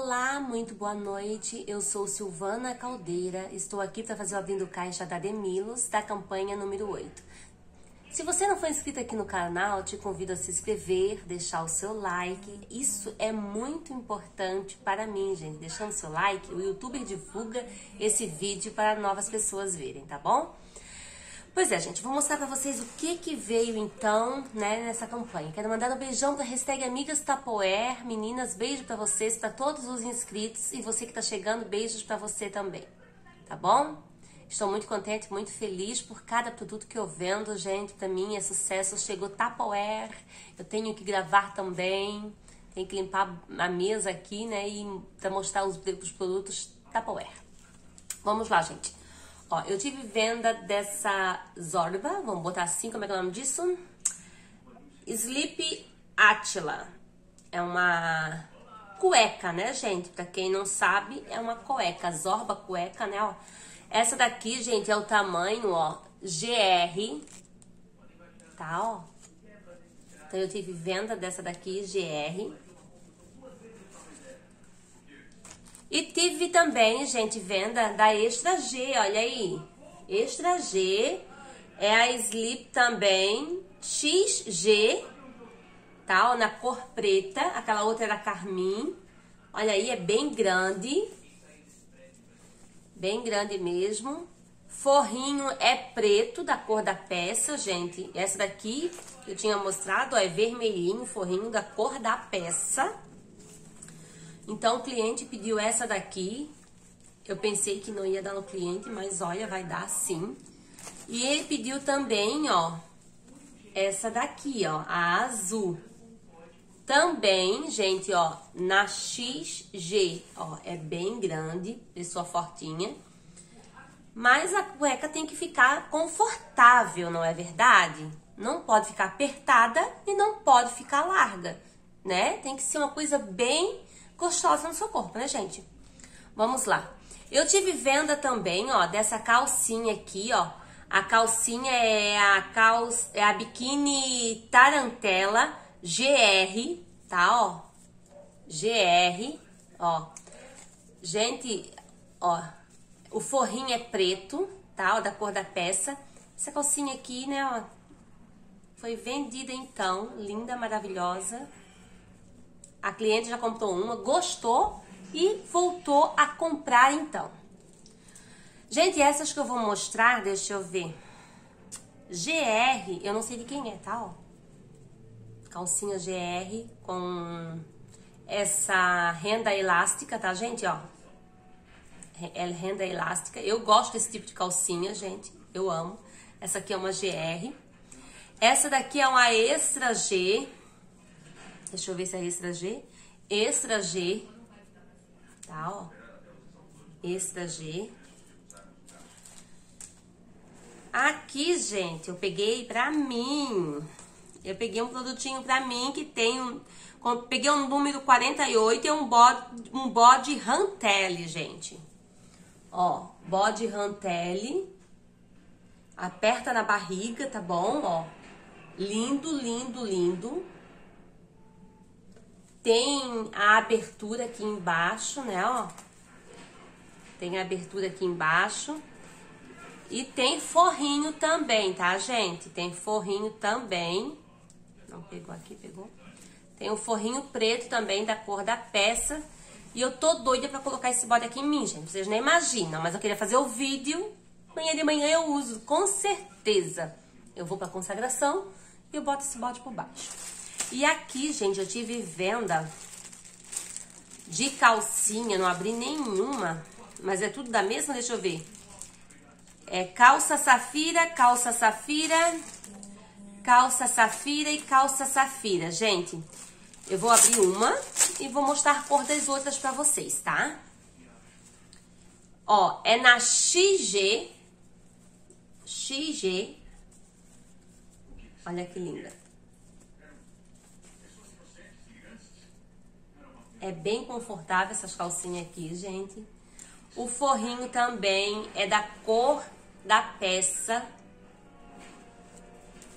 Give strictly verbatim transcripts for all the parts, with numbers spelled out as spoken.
Olá, muito boa noite. Eu sou Silvana Caldeira. Estou aqui para fazer o Abrindo Caixa da Demilos, da campanha número oito. Se você não for inscrito aqui no canal, te convido a se inscrever, deixar o seu like. Isso é muito importante para mim, gente. Deixando seu like, o YouTuber divulga esse vídeo para novas pessoas verem, tá bom? Pois é, gente, vou mostrar pra vocês o que que veio, então, né, nessa campanha. Quero mandar um beijão da hashtag Amigas Tupperware. Meninas, beijo pra vocês, pra todos os inscritos. E você que tá chegando, beijos pra você também, tá bom? Estou muito contente, muito feliz por cada produto que eu vendo, gente. Pra mim é sucesso, chegou Tupperware. Eu tenho que gravar também. Tenho que limpar a mesa aqui, né, e pra mostrar os, os produtos Tupperware. Vamos lá, gente. Ó, eu tive venda dessa Zorba, vamos botar assim, como é que é o nome disso? Sleep Attila. É uma cueca, né, gente? Pra quem não sabe, é uma cueca, Zorba cueca, né, ó. Essa daqui, gente, é o tamanho, ó, G R, tá, ó. Então, eu tive venda dessa daqui, G R. E tive também, gente, venda da Extra G, olha aí. Extra G é a Sleep também, X G, tá? Ó, na cor preta, aquela outra era carmim. Olha aí, é bem grande. Bem grande mesmo. Forrinho é preto, da cor da peça, gente. Essa daqui que eu tinha mostrado, ó, é vermelhinho, forrinho da cor da peça. Então, o cliente pediu essa daqui. Eu pensei que não ia dar no cliente, mas olha, vai dar sim. E ele pediu também, ó, essa daqui, ó, a azul. Também, gente, ó, na X G, ó, é bem grande, pessoa fortinha. Mas a cueca tem que ficar confortável, não é verdade? Não pode ficar apertada e não pode ficar larga, né? Tem que ser uma coisa bem gostosa no seu corpo, né, gente? Vamos lá. Eu tive venda também, ó, dessa calcinha aqui, ó. A calcinha é a calça, é a biquíni Tarantela G R, tá, ó? G R, ó. Gente, ó, o forrinho é preto, tá, ó, da cor da peça. Essa calcinha aqui, né, ó, foi vendida então, linda, maravilhosa. A cliente já comprou uma, gostou e voltou a comprar então. Gente, essas que eu vou mostrar, deixa eu ver. G R, eu não sei de quem é, tá? Ó. Calcinha G R com essa renda elástica, tá, gente? Ó. É renda elástica. Eu gosto desse tipo de calcinha, gente. Eu amo. Essa aqui é uma G R. Essa daqui é uma Extra G. Deixa eu ver se é Extra G. Extra G. Tá, ó. Extra G. Aqui, gente, eu peguei pra mim. Eu peguei um produtinho pra mim que tem um... Peguei um número quarenta e oito e é um body, um body Rantelli, gente. Ó, body Rantelli. Aperta na barriga, tá bom? Ó. Lindo, lindo, lindo. Tem a abertura aqui embaixo, né, ó. Tem a abertura aqui embaixo. E tem forrinho também, tá, gente? Tem forrinho também. Não pegou aqui, pegou. Tem um forrinho preto também, da cor da peça. E eu tô doida pra colocar esse body aqui em mim, gente. Vocês nem imaginam, mas eu queria fazer o vídeo. Amanhã de manhã eu uso, com certeza. Eu vou pra consagração e eu boto esse body por baixo. E aqui, gente, eu tive venda de calcinha, não abri nenhuma, mas é tudo da mesma, deixa eu ver. É calça safira, calça safira, calça safira e calça safira. Gente, eu vou abrir uma e vou mostrar a cor das outras pra vocês, tá? Ó, é na X G, X G, olha que linda. É bem confortável essas calcinhas aqui, gente. O forrinho também é da cor da peça.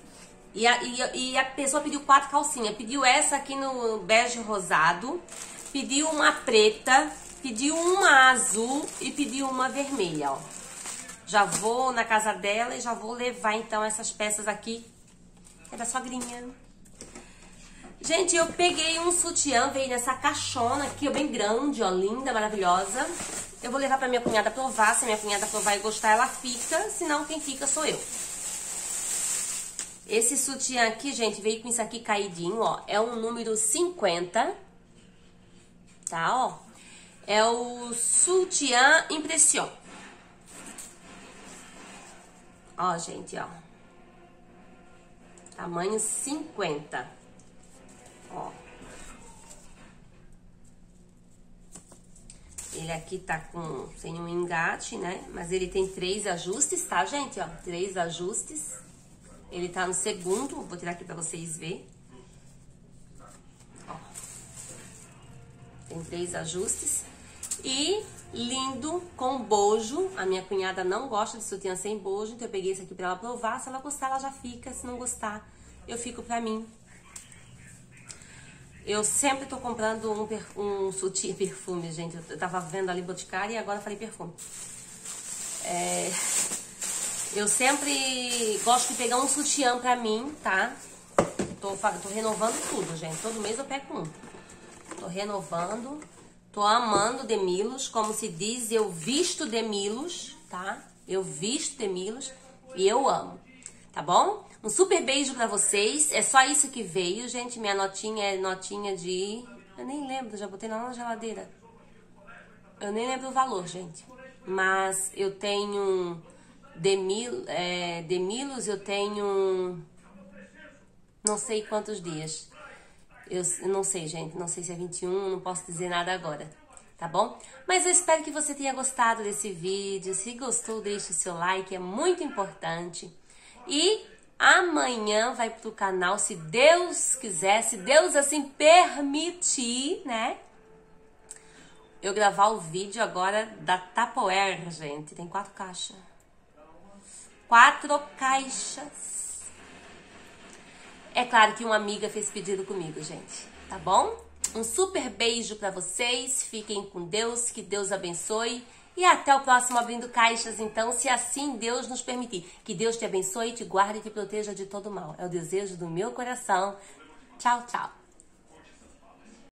E a, e, e a pessoa pediu quatro calcinhas. Pediu essa aqui no bege rosado. pediu uma preta, pediu uma azul e pediu uma vermelha, ó. Já vou na casa dela e já vou levar, então, essas peças aqui. É da sogrinha. Gente, eu peguei um sutiã, veio nessa caixona aqui, ó, bem grande, ó, linda, maravilhosa. Eu vou levar pra minha cunhada provar. Se a minha cunhada provar e gostar, ela fica. Se não, quem fica sou eu. Esse sutiã aqui, gente, veio com isso aqui caidinho, ó. É um número cinquenta. Tá, ó. É o sutiã Impression. Ó, gente, ó. Tamanho cinquenta. Ó. Ele aqui tá com, sem um engate, né? Mas ele tem três ajustes, tá, gente? Ó, três ajustes. Ele tá no segundo, vou tirar aqui pra vocês verem. Ó. Tem três ajustes. E lindo, com bojo. A minha cunhada não gosta de sutiã sem bojo, então eu peguei esse aqui pra ela provar. Se ela gostar, ela já fica. Se não gostar, eu fico pra mim. Eu sempre tô comprando um, um sutiã, perfume, gente. Eu tava vendo ali Boticário e agora falei perfume. É, eu sempre gosto de pegar um sutiã pra mim, tá? Tô, tô renovando tudo, gente. Todo mês eu pego um. Tô renovando. Tô amando Demilos, como se diz, eu visto Demilos, tá? Eu visto Demilos e eu amo, tá bom? Um super beijo pra vocês. É só isso que veio, gente. Minha notinha é notinha de... Eu nem lembro, já botei lá na geladeira. Eu nem lembro o valor, gente. Mas eu tenho Demil, é, Demilos, eu tenho... Não sei quantos dias. Eu não sei, gente. Não sei se é vinte e um, não posso dizer nada agora. Tá bom? Mas eu espero que você tenha gostado desse vídeo. Se gostou, deixe o seu like, é muito importante. E... amanhã vai pro canal, se Deus quiser, se Deus assim permitir, né? Eu gravar o vídeo agora da Tupperware, gente. Tem quatro caixas. Quatro caixas. É claro que uma amiga fez pedido comigo, gente. Tá bom? Um super beijo pra vocês. Fiquem com Deus. Que Deus abençoe. E até o próximo Abrindo Caixas, então, se assim Deus nos permitir. Que Deus te abençoe, te guarde e te proteja de todo mal. É o desejo do meu coração. Tchau, tchau.